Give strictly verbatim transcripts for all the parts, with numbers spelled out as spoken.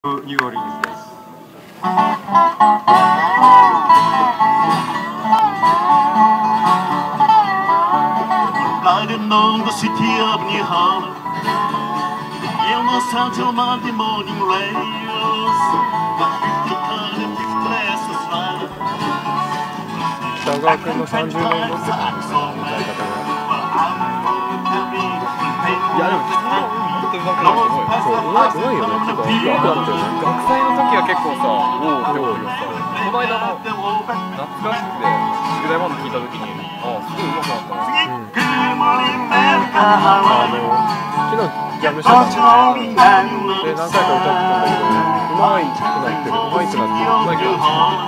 ニューオーリンズです。 Riding on the city of New Harlem, in Los Angeles Monday morning rails, fifty car and fifty classes ride. 北川君のさんじゅうねんごって感じですね、歌い方が。 いやでも北川君本当に上手くなるすごい。 そう、うまい、うまいよね。ちょっと上手くなってるね。 学祭の時は結構さ、おおって思うけどさ、この間の懐かしくて宿題バンド聞いた時に、ああすごい上手くなったな。 うん。あの昨日ジャムしてたんで、で何回か歌ってたんだけど、うまいくなってる、うまいくなってる、うまいくなって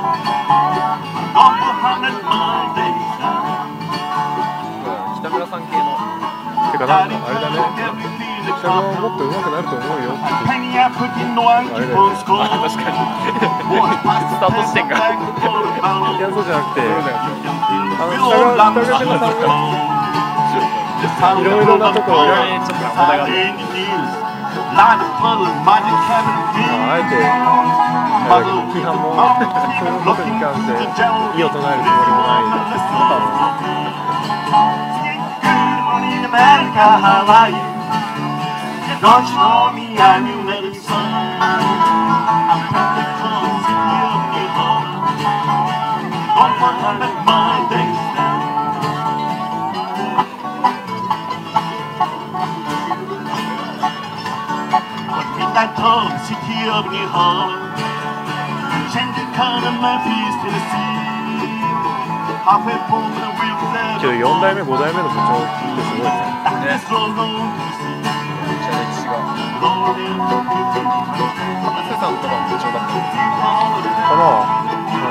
る。北村さん系の。 てかなんかあれだね。北川もっと上手くなると思うよって。あれだよね。 あ確かに。スタート地点が。 いやそうじゃなくて、あの北川北川君さんがいろいろなところが、 ちょっと問題があって。 あえて批判もそのことに関して異を唱えるつもりもない。 Don't you know me? I'm your little son. I'm from the cold city of New Harlem. On one hundred my days now. But midnight cold city of New Harlem, changing color Memphis, Tennessee. Halfway from the wheels けどよん代目ご代目の部長ってすごいね。 めっちゃ歴史が。博士さんとかも部長だったんですかな。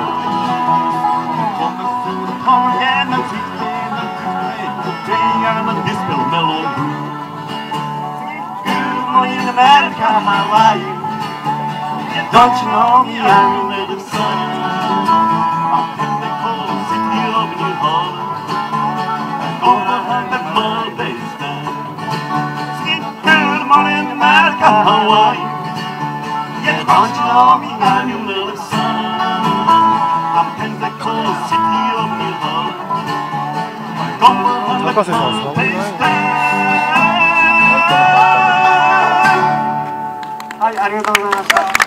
Don't you know me? I'm your little son. I'm in the cold city of New Harlem. Over hundred more days down. Singing good morning America, how are you? Yeah, don't you know me? I'm your little son. I'm in the cold city of New Harlem. Over hundred more days down. はい、ありがとうございました。